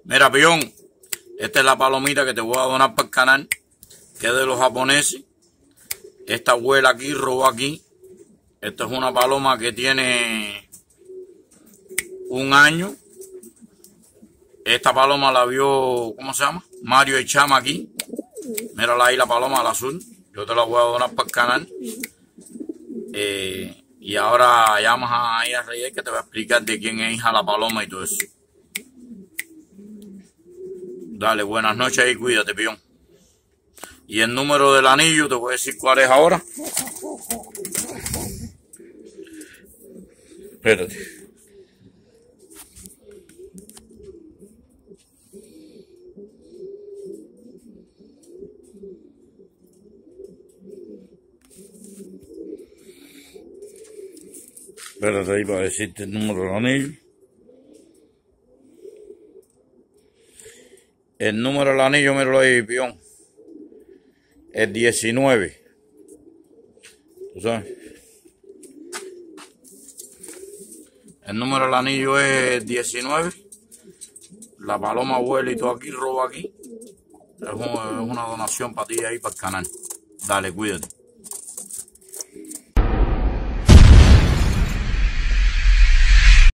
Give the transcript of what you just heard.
Mira, Pion, esta es la palomita que te voy a donar para el canal, que es de los japoneses. Esta abuela aquí robó aquí. Esta es una paloma que tiene 1 año. Esta paloma la vio, ¿cómo se llama? Mario Echama aquí. Mírala ahí, la paloma al azul. Yo te la voy a donar para el canal. Y ahora llamas ahí a Reyes que te va a explicar de quién es hija la paloma y todo eso. Dale, buenas noches y cuídate, Pion. Y el número del anillo, te voy a decir cuál es ahora. Espérate. Espérate ahí para decirte el número del anillo. El número del anillo, míralo ahí, Pion. Es 19. ¿Tú sabes? El número del anillo es 19. La paloma abuela y todo aquí, roba aquí. Es una donación para ti ahí, para el canal. Dale, cuídate.